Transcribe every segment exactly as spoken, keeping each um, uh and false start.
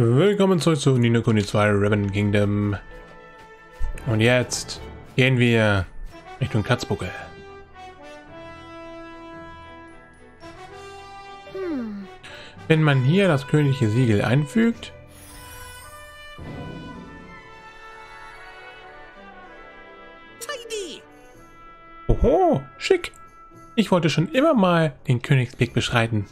Willkommen zurück zu Ni no Kuni zwei Raven Kingdom. Und jetzt gehen wir Richtung Katzbuckel. Hm. Wenn man hier das königliche Siegel einfügt, oho, schick. Ich wollte schon immer mal den Königsblick beschreiten.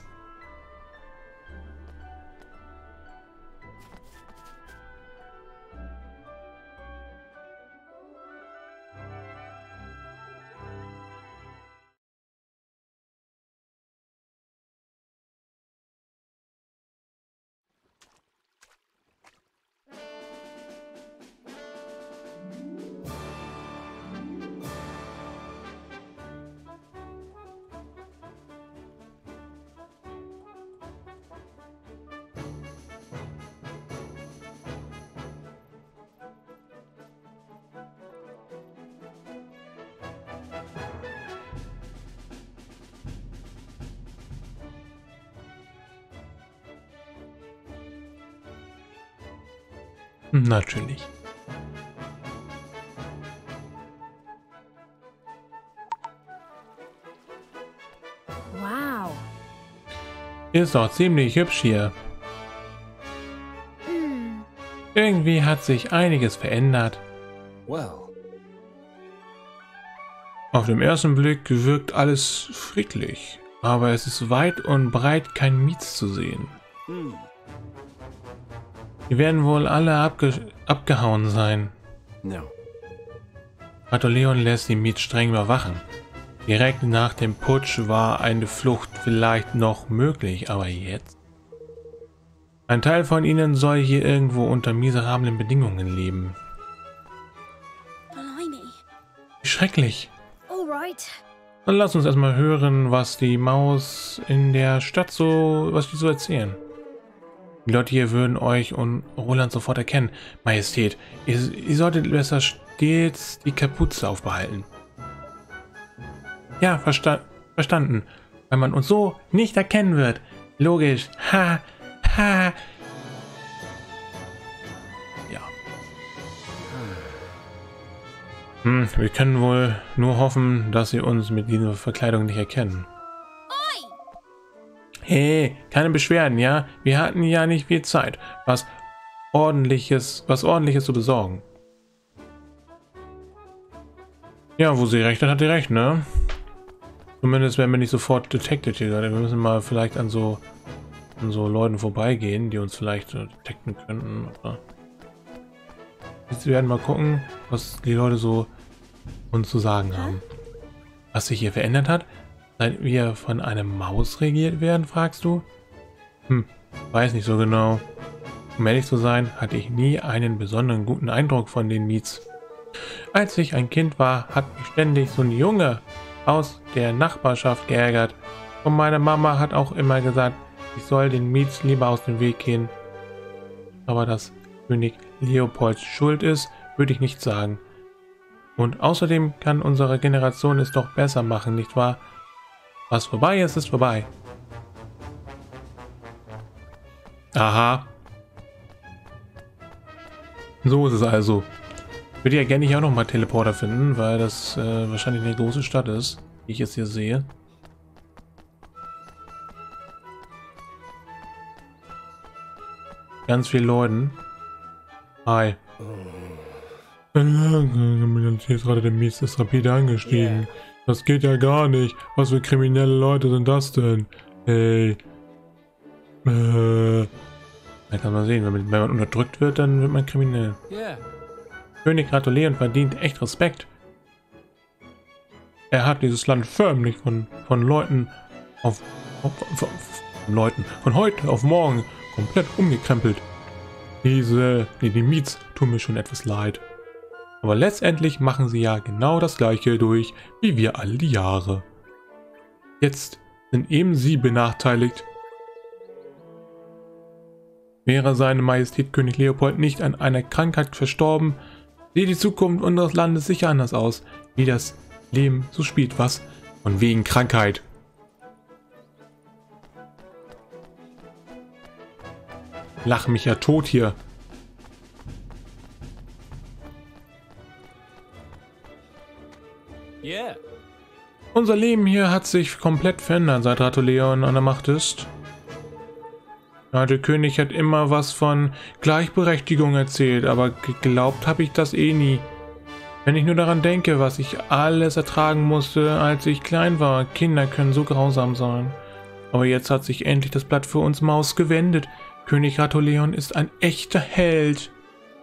Natürlich. Wow. Ist doch ziemlich hübsch hier. Mm. Irgendwie hat sich einiges verändert. Well. Auf den ersten Blick wirkt alles friedlich, aber es ist weit und breit kein Miets zu sehen. Mm. Die werden wohl alle abge abgehauen sein. No. Leon lässt die Miets streng überwachen. Direkt nach dem Putsch war eine Flucht vielleicht noch möglich, aber jetzt? Ein Teil von ihnen soll hier irgendwo unter miserablen Bedingungen leben. Blimey. Schrecklich. Alright. Dann lass uns erstmal hören, was die Maus in der Stadt so, was die so erzählen. Die Leute hier würden euch und Roland sofort erkennen. Majestät, ihr, ihr solltet besser stets die Kapuze aufbehalten. Ja, versta verstanden. Weil man uns so nicht erkennen wird. Logisch. Ha, ha. Ja. Hm, wir können wohl nur hoffen, dass sie uns mit dieser Verkleidung nicht erkennen. Hey, keine Beschwerden, ja? Wir hatten ja nicht viel Zeit, was ordentliches, was ordentliches zu besorgen. Ja, wo sie recht hat, hat sie recht, ne? Zumindest werden wir nicht sofort detected hier gerade. Wir müssen mal vielleicht an so an so Leuten vorbeigehen, die uns vielleicht äh, detekten könnten. Oder? Jetzt werden wir mal gucken, was die Leute so uns zu sagen haben. Was sich hier verändert hat? Seit wir von einer Maus regiert werden, fragst du? Hm, weiß nicht so genau. Um ehrlich zu sein, hatte ich nie einen besonderen guten Eindruck von den Miets. Als ich ein Kind war, hat mich ständig so ein Junge aus der Nachbarschaft geärgert. Und meine Mama hat auch immer gesagt, ich soll den Miets lieber aus dem Weg gehen. Aber dass König Leopolds Schuld ist, würde ich nicht sagen. Und außerdem kann unsere Generation es doch besser machen, nicht wahr? Was vorbei ist, ist vorbei. Aha. So ist es also. Ich würde ja gerne hier auch noch mal Teleporter finden, weil das äh, wahrscheinlich eine große Stadt ist, wie ich jetzt hier sehe. Ganz viele Leuten. Hi. Jetzt ist gerade der Mies ist rapide angestiegen. Yeah. Das geht ja gar nicht. Was für kriminelle Leute sind das denn? Hey. Äh. Da kann man sehen, wenn man, wenn man unterdrückt wird, dann wird man kriminell. Yeah. König gratulieren verdient echt Respekt. Er hat dieses Land förmlich von, von Leuten auf, auf, auf, auf Leuten von heute auf morgen komplett umgekrempelt. Diese, die, die Miets tun mir schon etwas leid. Aber letztendlich machen sie ja genau das gleiche durch, wie wir all die Jahre. Jetzt sind eben sie benachteiligt. Wäre seine Majestät König Leopold nicht an einer Krankheit verstorben, sieht die Zukunft unseres Landes sicher anders aus, wie das Leben so spielt, was? Von wegen Krankheit. lach mich ja tot hier. Yeah. Unser Leben hier hat sich komplett verändert, seit Ratoleon an der Macht ist. Der alte König hat immer was von Gleichberechtigung erzählt, aber geglaubt habe ich das eh nie. Wenn ich nur daran denke, was ich alles ertragen musste, als ich klein war. Kinder können so grausam sein. Aber jetzt hat sich endlich das Blatt für uns Maus gewendet. König Ratoleon ist ein echter Held.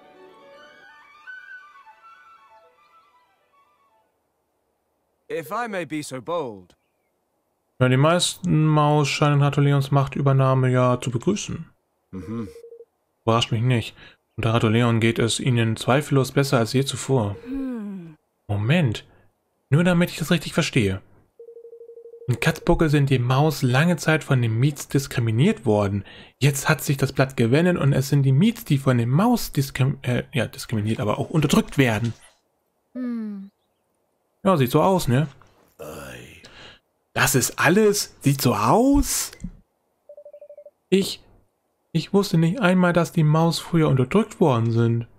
If I may be so bold. Ja, die meisten Maus scheinen Ratoleons Machtübernahme ja zu begrüßen. Mhm. Überrascht mich nicht. Unter Ratoleon geht es ihnen zweifellos besser als je zuvor. Moment. Nur damit ich das richtig verstehe. In Katzbuckel sind die Maus lange Zeit von den Miets diskriminiert worden. Jetzt hat sich das Blatt gewendet und es sind die Miets, die von den Maus diskrim äh, ja, diskriminiert, aber auch unterdrückt werden. Hm. Ja, sieht so aus, ne? Das ist alles? Sieht so aus? Ich... Ich wusste nicht einmal, dass die Maus früher unterdrückt worden sind.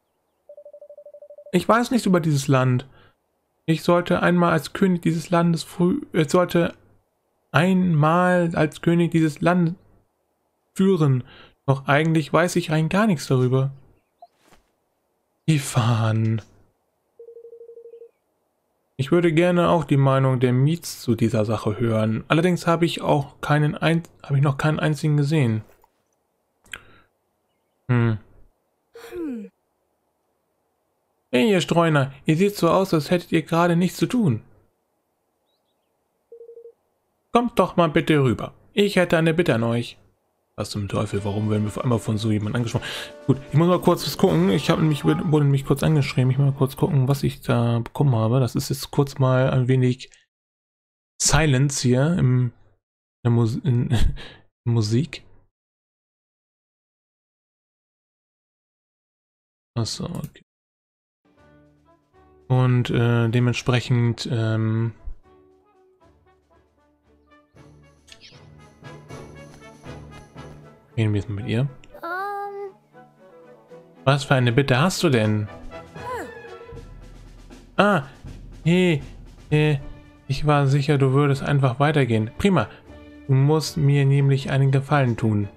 Ich weiß nichts über dieses Land. Ich sollte einmal als König dieses Landes früh... Ich sollte einmal als König dieses Landes führen. Doch eigentlich weiß ich rein gar nichts darüber. Ifan. Ich würde gerne auch die Meinung der Miets zu dieser Sache hören. Allerdings habe ich auch keinen ein habe ich noch keinen einzigen gesehen. Hm. Hm. Hey, ihr Streuner, ihr seht so aus, als hättet ihr gerade nichts zu tun. Kommt doch mal bitte rüber. Ich hätte eine Bitte an euch. Was zum Teufel, warum werden wir auf einmal von so jemandem angesprochen? Gut, ich muss mal kurz was gucken. Ich habe nämlich, wurde nämlich kurz angeschrieben. Ich muss mal kurz gucken, was ich da bekommen habe. Das ist jetzt kurz mal ein wenig Silence hier im, in, Mus in, in Musik. Achso, okay. Und äh, dementsprechend ähm, reden wir jetzt mal mit ihr. Um. Was für eine Bitte hast du denn? Ah, hey, hey, ich war sicher, du würdest einfach weitergehen. Prima, du musst mir nämlich einen Gefallen tun.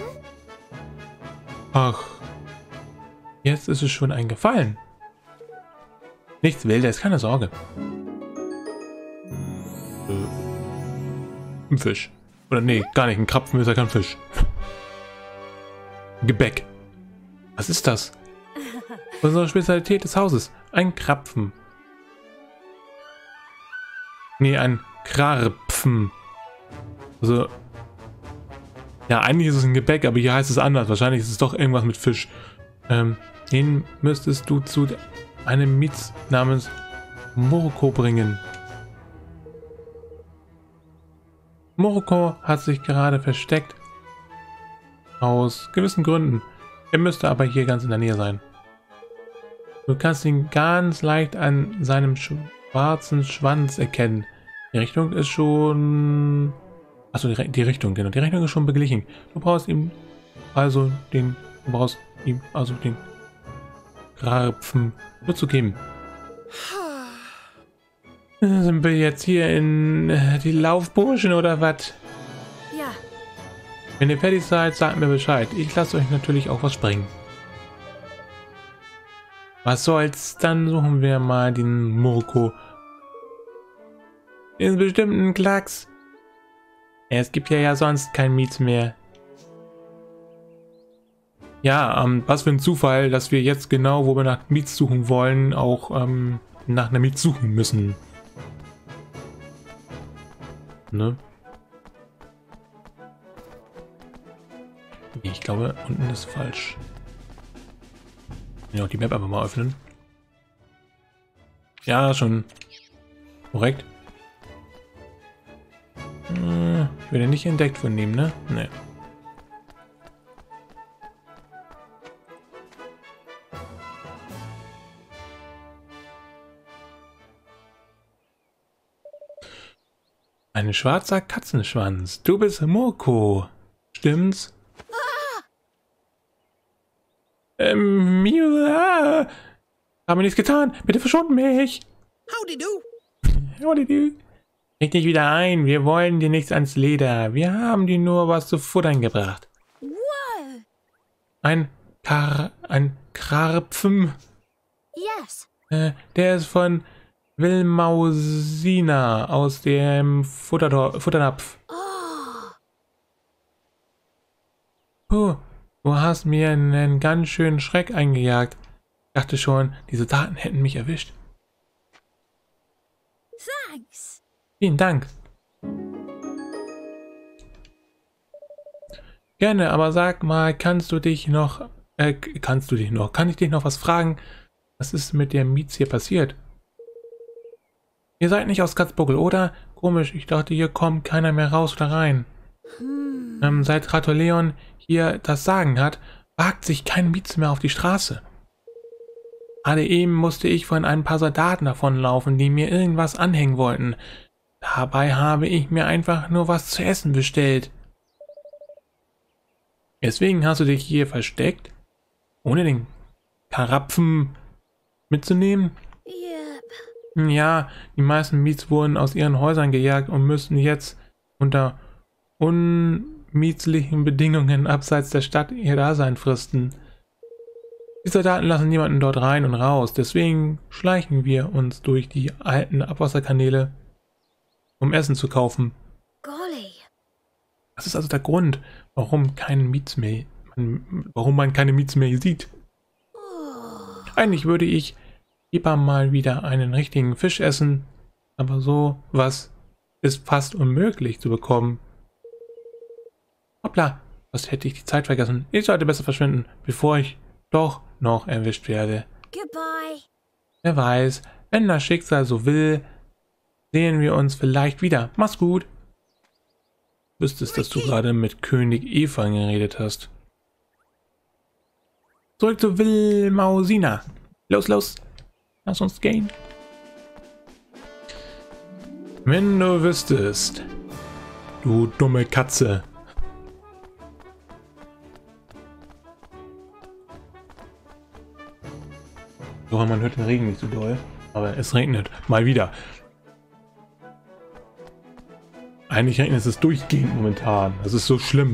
Ach, jetzt ist es schon ein Gefallen. Nichts Wildes, keine Sorge. Äh, ein Fisch. Oder nee, gar nicht, ein Krapfen ist ja kein Fisch. Gebäck. Was ist das? Unsere Spezialität des Hauses. Ein Krapfen. Nee, ein Krarpfen. Also... Ja, eigentlich ist es ein Gebäck, aber hier heißt es anders. Wahrscheinlich ist es doch irgendwas mit Fisch. Ähm, den müsstest du zu einem Miets namens Murko bringen. Murko hat sich gerade versteckt. Aus gewissen Gründen. Er müsste aber hier ganz in der Nähe sein. Du kannst ihn ganz leicht an seinem schwarzen Schwanz erkennen. Die Richtung ist schon... Achso, die, die Richtung, genau. Die Richtung ist schon beglichen. Du brauchst ihm also den... Du brauchst ihm also den Krapfen nur zu geben. Sind wir jetzt hier in äh, die Laufburschen oder was? Ja. Wenn ihr fertig seid, sagt mir Bescheid. Ich lasse euch natürlich auch was springen. Was soll's? Dann suchen wir mal den Murko. Ist bestimmt ein Klacks. Es gibt ja ja sonst kein Miets mehr. Ja, ähm, was für ein Zufall, dass wir jetzt genau, wo wir nach Miets suchen wollen, auch ähm, nach einer Miets suchen müssen. Ne? Nee, ich glaube, unten ist falsch. Ja, auch die Map einfach mal öffnen. Ja, schon korrekt. Äh, ich werde nicht entdeckt von dem, ne? Ne. Ein schwarzer Katzenschwanz. Du bist Murko. Stimmt's? Ähm, Miu, ah, habe nichts getan. Bitte verschont mich. Howdy do. Howdy do. Leg dich wieder ein. Wir wollen dir nichts ans Leder. Wir haben dir nur was zu futtern gebracht. Whoa. Ein Kar... ein Karpfen. Yes. Äh, der ist von Wilmausina aus dem Futterdor Futternapf. Oh. Puh, du hast mir einen ganz schönen Schreck eingejagt. Ich dachte schon, diese Daten hätten mich erwischt. Thanks. Vielen Dank. Gerne, aber sag mal, kannst du dich noch... Äh, kannst du dich noch... Kann ich dich noch was fragen? Was ist mit der Mietz hier passiert? Ihr seid nicht aus Katzbuckel, oder? Komisch, ich dachte, hier kommt keiner mehr raus oder rein. Hmm. Ähm, seit Ratoleon hier das Sagen hat, wagt sich kein Mietz mehr auf die Straße. Gerade eben musste ich von ein paar Soldaten davonlaufen, die mir irgendwas anhängen wollten. Dabei habe ich mir einfach nur was zu essen bestellt. Deswegen hast du dich hier versteckt, ohne den Karapfen mitzunehmen? Yep. Ja, die meisten Miets wurden aus ihren Häusern gejagt und müssen jetzt unter unmietlichen Bedingungen abseits der Stadt ihr Dasein fristen. Die Soldaten lassen niemanden dort rein und raus, deswegen schleichen wir uns durch die alten Abwasserkanäle, um Essen zu kaufen. Golly. Das ist also der Grund, warum kein Miets mehr, man, warum man keine Miets mehr sieht. Oh. Eigentlich würde ich lieber mal wieder einen richtigen Fisch essen, aber so was ist fast unmöglich zu bekommen. Hoppla, was hätte ich die Zeit vergessen? Ich sollte besser verschwinden, bevor ich doch noch erwischt werde. Goodbye. Wer weiß, wenn das Schicksal so will, sehen wir uns vielleicht wieder. Mach's gut. Du wüsstest, dass du gerade mit König Eva geredet hast. Zurück zu Wilmausina. Los, los. Lass uns gehen. Wenn du wüsstest, du dumme Katze. So, man hört den Regen nicht so doll, aber es regnet mal wieder. Eigentlich regnet es durchgehend momentan. Das ist so schlimm.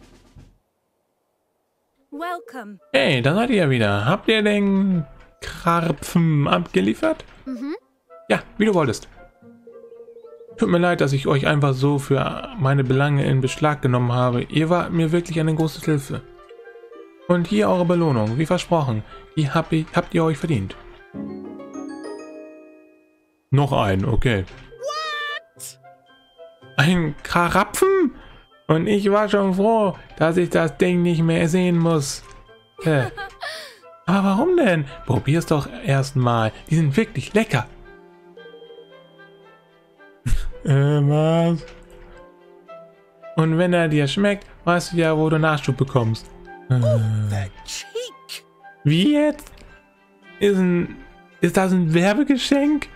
Welcome. Hey, da seid ihr ja wieder. Habt ihr den Karpfen abgeliefert? Mhm. Ja, wie du wolltest. Tut mir leid, dass ich euch einfach so für meine Belange in Beschlag genommen habe. Ihr wart mir wirklich eine große Hilfe. Und hier eure Belohnung, wie versprochen. Die hab ich, habt ihr euch verdient. Noch ein, okay. What? Ein Karapfen? Und ich war schon froh, dass ich das Ding nicht mehr sehen muss. Äh. Aber warum denn? Probier's doch erstmal. Die sind wirklich lecker. äh, was? Und wenn er dir schmeckt, weißt du ja, wo du Nachschub bekommst. Äh. The cheek. Wie jetzt? Ist, ein, ist das ein Werbegeschenk?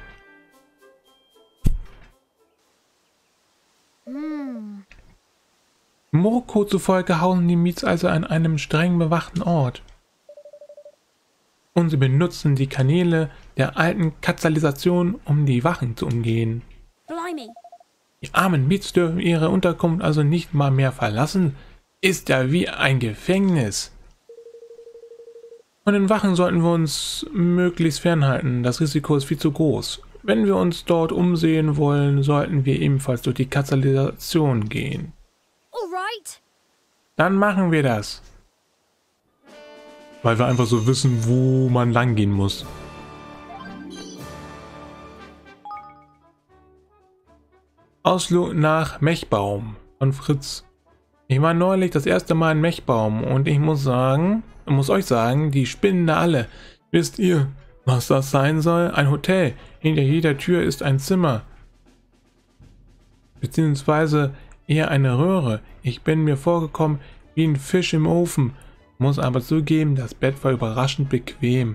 Hmm. Moko zufolge hausen die Miets also an einem streng bewachten Ort. Und sie benutzen die Kanäle der alten Katzalisation, um die Wachen zu umgehen. Blimey. Die armen Miets dürfen ihre Unterkunft also nicht mal mehr verlassen. Ist ja wie ein Gefängnis. Von den Wachen sollten wir uns möglichst fernhalten. Das Risiko ist viel zu groß. Wenn wir uns dort umsehen wollen, sollten wir ebenfalls durch die Katzalisation gehen. Alright. Dann machen wir das. Weil wir einfach so wissen, wo man lang gehen muss. Ausflug nach Mechbaum von Fritz. Ich war neulich das erste Mal in Mechbaum und ich muss sagen, ich muss euch sagen, die spinnen da alle. Wisst ihr, was das sein soll? Ein Hotel. Hinter jeder Tür ist ein Zimmer. Beziehungsweise eher eine Röhre. Ich bin mir vorgekommen wie ein Fisch im Ofen. Muss aber zugeben, das Bett war überraschend bequem.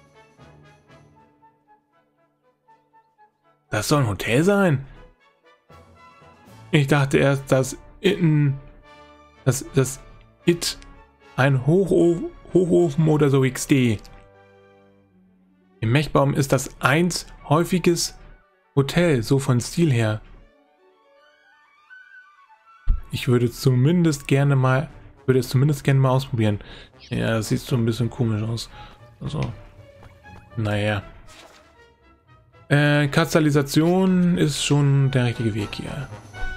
Das soll ein Hotel sein? Ich dachte erst, dass Itten, dass das It ein Hocho Hochofen oder so X D. Im Mechbaum ist das eins häufiges Hotel, so von Stil her. Ich würde zumindest gerne mal, würde es zumindest gerne mal ausprobieren. Ja, das sieht so ein bisschen komisch aus. Also, naja. Äh, Kastellisation ist schon der richtige Weg hier.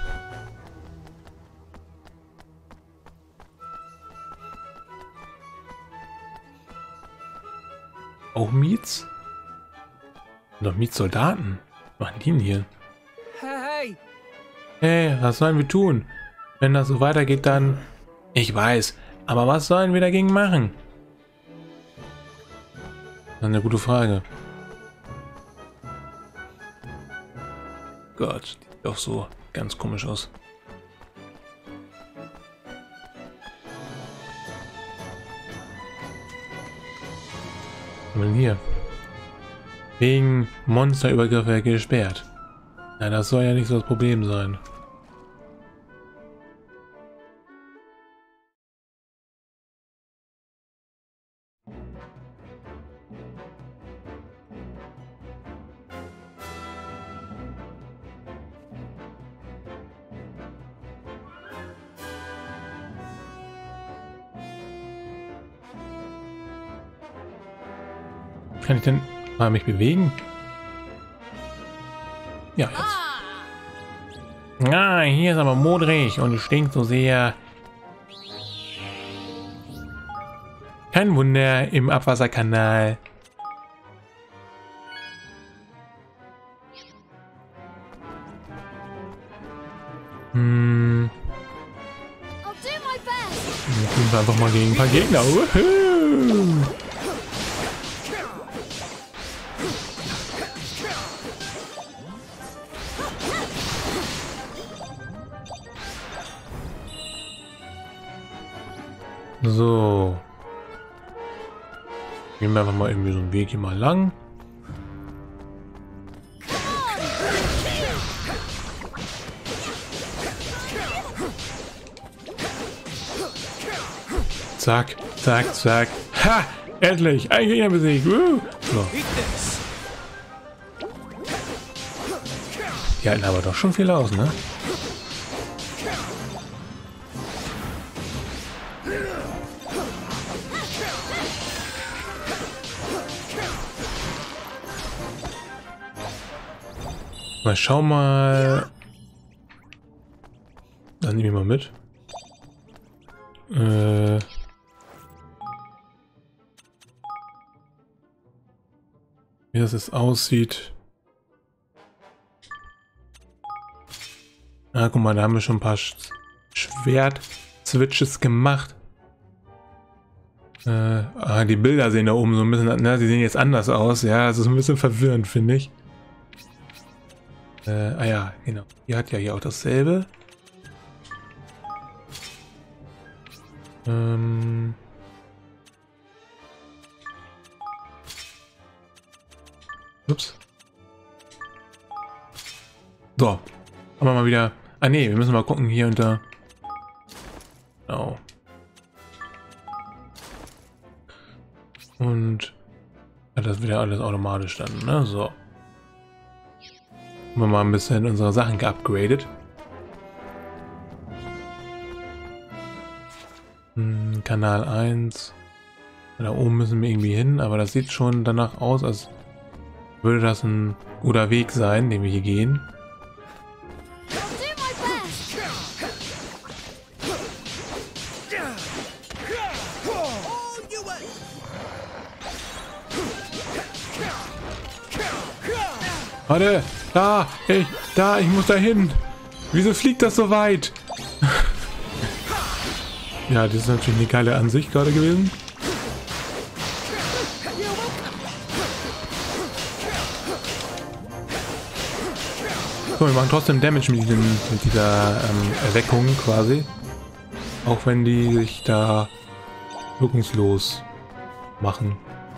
Auch Miets? Noch Mietsoldaten? Was machen die denn hier? Hey, Hey, was sollen wir tun? Wenn das so weitergeht, dann... Ich weiß, aber was sollen wir dagegen machen? Das ist eine gute Frage. Gott, sieht doch so ganz komisch aus. Was haben wir denn hier? Wegen Monsterübergriffe gesperrt. Na, das soll ja nicht so das Problem sein. Kann ich denn mal mich bewegen? Ja, jetzt. Ah, hier ist aber modrig und es stinkt so sehr. Kein Wunder im Abwasserkanal. Hm. I'll do my best. Dann gehen wir einfach mal gegen ein paar Gegner. Woohoo! So. Gehen wir einfach mal irgendwie so einen Weg hier mal lang. Zack, zack, zack. Ha! Endlich! Ein Gegner besiegt! Woo! So. eat this. Die halten aber doch schon viel aus, ne? Mal schau mal. Dann nehmen wir mal mit. Äh. Wie das jetzt aussieht. Ah, guck mal, da haben wir schon ein paar Sch Schwert-Switches gemacht. Äh, ah, die Bilder sehen da oben so ein bisschen, na, die sehen jetzt anders aus. Ja, das ist ein bisschen verwirrend, finde ich. Äh, ah ja, genau. Die hat ja hier auch dasselbe. Ähm... Ups. So. Haben wir mal wieder... Ah ne, wir müssen mal gucken hier unter... Genau. Und... Ja, das wird ja alles automatisch dann, ne? So. Haben wir mal ein bisschen unsere Sachen geupgradet. Hm, Kanal eins. Da oben müssen wir irgendwie hin, aber das sieht schon danach aus, als würde das ein guter Weg sein, den wir hier gehen. Warte, da, ich, da, ich muss da hin. Wieso fliegt das so weit? Ja, das ist natürlich eine geile Ansicht gerade gewesen. So, wir machen trotzdem Damage mit, diesem, mit dieser ähm, Erweckung quasi. Auch wenn die sich da wirkungslos machen.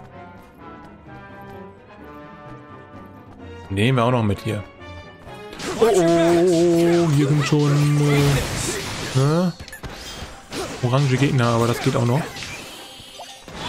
Nehmen wir auch noch mit hier. Oh, oh, oh, hier sind schon äh, ne? Orange Gegner, aber das geht auch noch.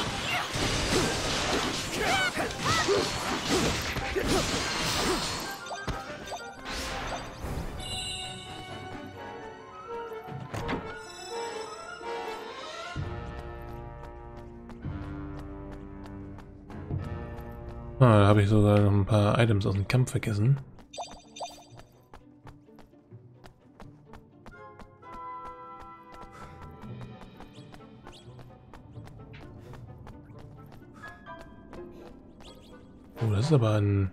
Ah, da habe ich sogar noch ein paar Items aus dem Kampf vergessen. Oh, das ist aber ein,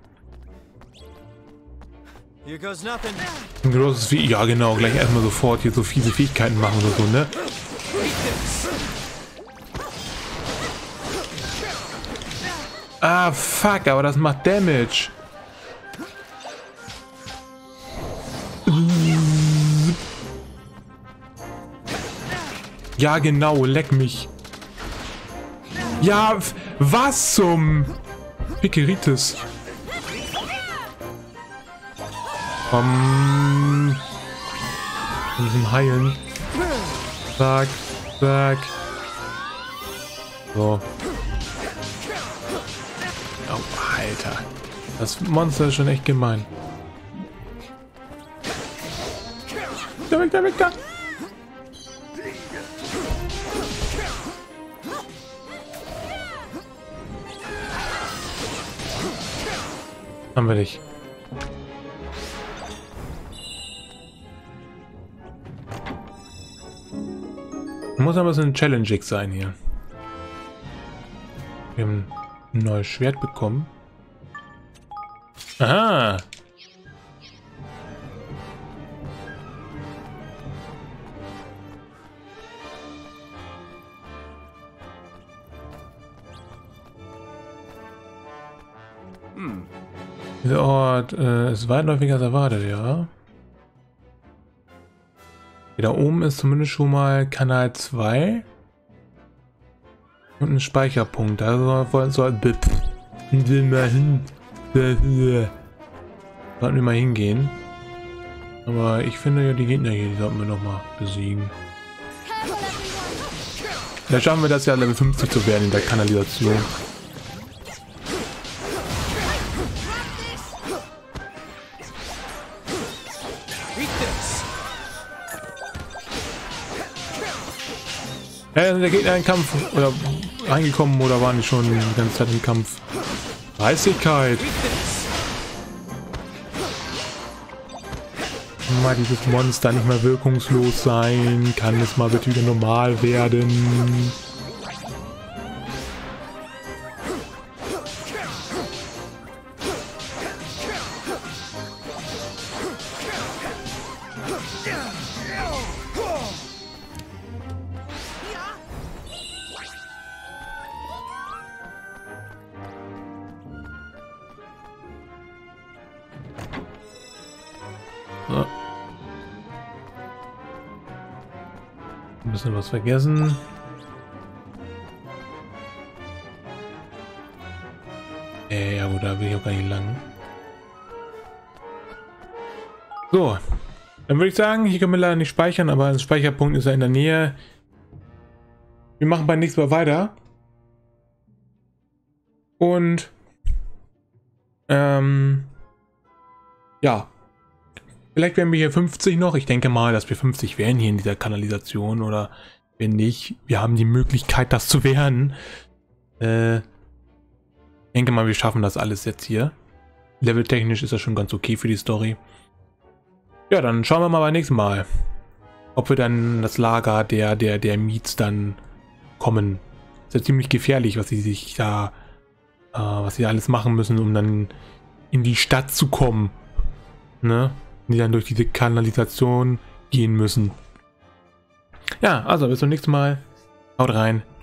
Here goes nothing. ein großes Vieh. Ja, genau, gleich erstmal sofort hier so viele Fähigkeiten machen oder so, ne? Ah, fuck, aber das macht Damage. Ja, genau, leck mich. Ja, was zum Pikeritis? Um, wir müssen heilen. Zack, zack. So. Oh, Alter. Das Monster ist schon echt gemein. Da weg, da weg, da. Haben wir nicht. Muss aber so ein Challenge sein hier. Wir haben ein neues Schwert bekommen. Aha! Hmm. Dieser Ort äh, ist weitläufiger als erwartet, ja. Hier da oben ist zumindest schon mal Kanal zwei. Und ein Speicherpunkt. Also sollten wir mal hin. Sollten wir mal hingehen. Aber ich finde ja, die Gegner hier, die sollten wir nochmal besiegen. Da schaffen wir das ja, Level fünfzig zu werden in der Kanalisation. Ja, sind der Gegner im Kampf oder reingekommen oder waren die schon die ganze Zeit im Kampf? Dreistigkeit! Mal dieses Monster nicht mehr wirkungslos sein? Kann es mal bitte wieder normal werden? So. Ein bisschen was vergessen. Äh, ja gut, da will ich auch gar nicht lang. So. Dann würde ich sagen, hier können wir leider nicht speichern, aber ein Speicherpunkt ist ja in der Nähe. Wir machen beim nächsten Mal weiter. Und ähm, ja. Vielleicht werden wir hier fünfzig noch. Ich denke mal, dass wir fünfzig werden hier in dieser Kanalisation. Oder wenn nicht, wir haben die Möglichkeit, das zu werden. Äh, ich denke mal, wir schaffen das alles jetzt hier. Leveltechnisch ist das schon ganz okay für die Story. Ja, dann schauen wir mal beim nächsten Mal, ob wir dann das Lager der, der, der Meats dann kommen. Ist ja ziemlich gefährlich, was sie sich da, äh, was sie alles machen müssen, um dann in die Stadt zu kommen. Ne? Die dann durch diese Kanalisation gehen müssen. Ja, also bis zum nächsten Mal. Haut rein.